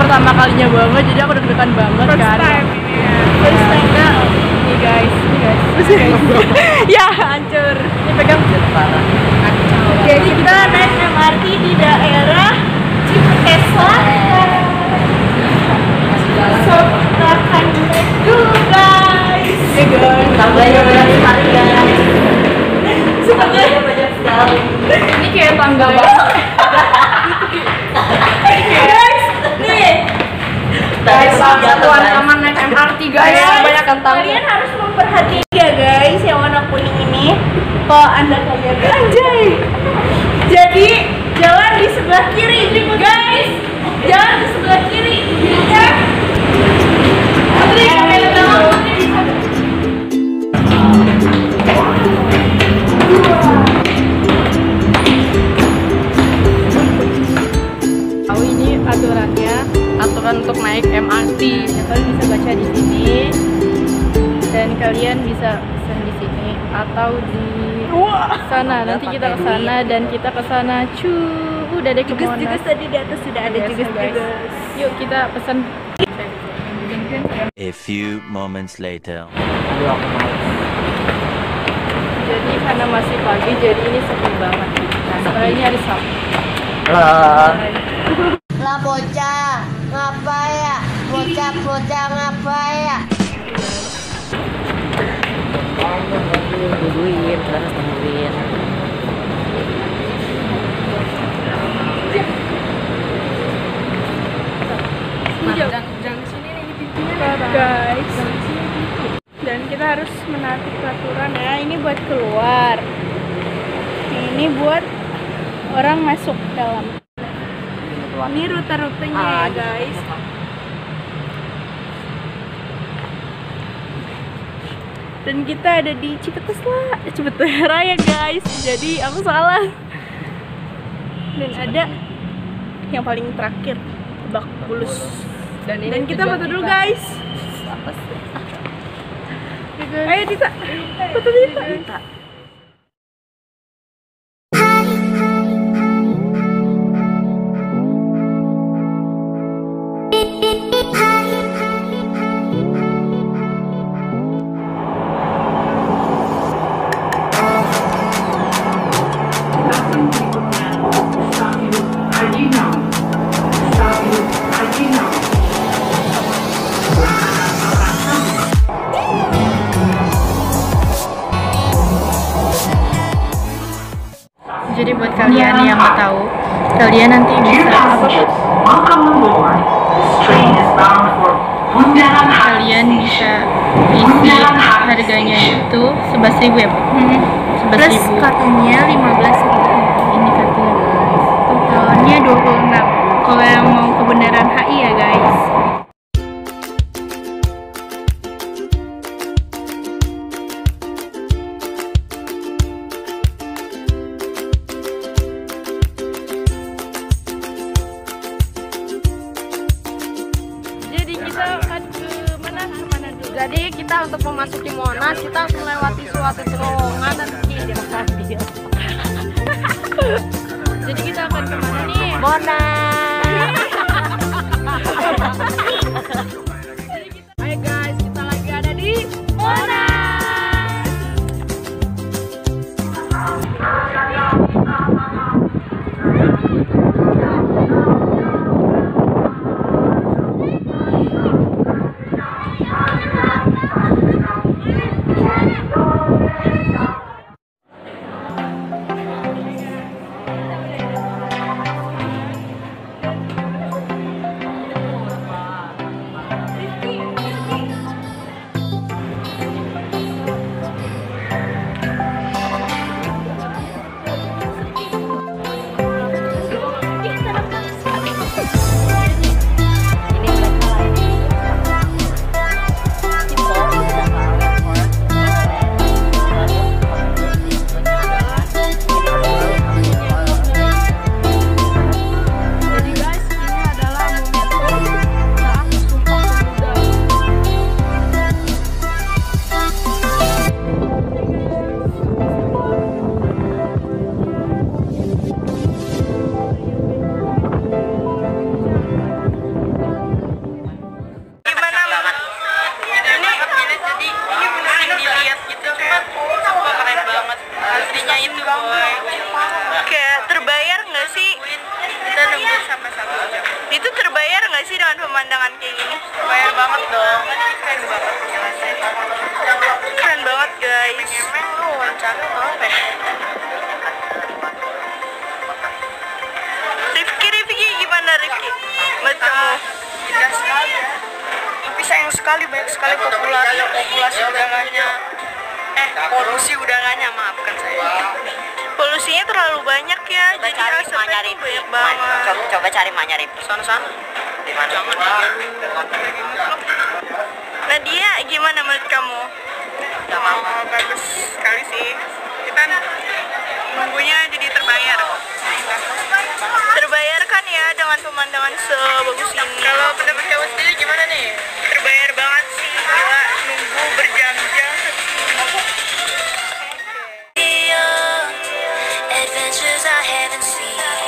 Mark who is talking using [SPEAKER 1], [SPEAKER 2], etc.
[SPEAKER 1] pertama kalinya banget, jadi aku deg-degan banget kan. First time nih guys. Ya hancur. Ini pegang parah. Jadi kita naik MRT di daerah Cipete Selatan. So kita akan naik dulu guys. Ya guys. Tangganya banyak sekali guys. Tangganya banyak sekali. Ini kayak tangga banget. Guys, nih. Guys, satuan aman naik MRT guys. Banyak tangga. Kalian harus memperhatikan ya guys yang warna kuning ini. Kalau anda kalian anjay. Jadi jalan di sebelah kiri guys. Jalan di sebelah kiri. Ya. Putri, kamera tangan Putri. Tahu ini aturannya, aturan untuk naik MRT. Kalian bisa baca di sini dan kalian bisa pesan di sini atau di sana. Nanti kita ke sana dan kita ke sana. Udah deh ke Monas. Jugus tadi di atas sudah ada jugus. Yuk kita pesan.
[SPEAKER 2] A few moments later.
[SPEAKER 1] Jadi karena masih pagi, jadi ini sepi banget. Karena ini hari Sabtu.
[SPEAKER 3] Lah bocah, ngapa ya? Bocah ngapa ya?
[SPEAKER 4] Tungguin, terus tungguin.
[SPEAKER 1] Jangan sini nih di pintunya guys. Dan kita harus menaati peraturan ya. Ini buat keluar. Ini buat orang masuk dalam. Ini rute-rutenya ya guys. Dan kita ada di Cipete Raya guys. Jadi aku salah. Dan ada yang paling terakhir Lebak Bulus. Dan kita foto dulu guys.
[SPEAKER 4] Apa sih?
[SPEAKER 1] Ayo Dita, foto Dita. Jadi buat kalian yang nggak tahu, kalian nanti bisa kalian bisa isi harganya itu 11.000 ya, 11.000. Plus kartunya 15.000. Ini kartunya guys. Totalnya 26. Kalau yang mau ke Bundaran HI ya guys.
[SPEAKER 3] Jadi kita untuk memasuki Monas kita harus melewati suatu terowongan dan
[SPEAKER 1] Jadi kita akan kemana nih?
[SPEAKER 3] Monas. Ayo guys, kita lagi ada di Monas.
[SPEAKER 1] Kafenya itu boy. Kayak terbayar nggak sih? Kita nunggu sampai 1 jam. Itu terbayar nggak sih dengan pemandangan kayak gini? Terbayar banget dong. Keren banget jelasnya. Keren banget guys. Emang lu wawancara apa? Rifki gimana Rifki? Menurut kamu? Indah sekali. Tapi sayang sekali banyak sekali populasi udaranya. Polusi udaranya, maafkan saya. Polusinya terlalu banyak ya. Jadi asapnya tuh banyak banget.
[SPEAKER 4] Coba cari Mak Nyarip.
[SPEAKER 1] Sana.
[SPEAKER 4] Di mana?
[SPEAKER 1] Nadia, gimana menurut kamu? Bagus sekali sih. Kita nunggunya jadi terbayar. Terbayar kan ya dengan pemandangan sebagus ini. Kalau pendapat kamu sendiri gimana nih? Terbayar banget sih, gila, nunggu berjam-jam.
[SPEAKER 5] Adventures I haven't seen.